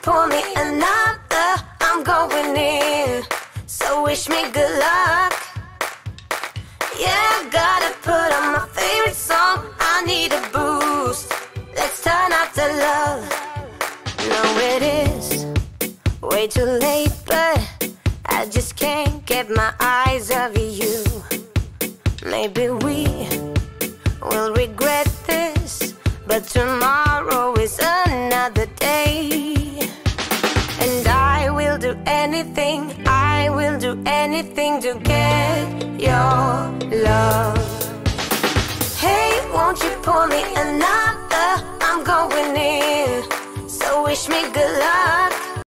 pour me another, I'm going in. So wish me good luck. Yeah, I gotta put on my favorite song. I need a boost. Let's turn up the love. No, it is way too late, but I just can't get my eyes off you. Maybe we will regret this, but tomorrow is another day. And I will do anything, I will do anything to get your love. Hey, won't you pour me another, I'm going in. So wish me good luck.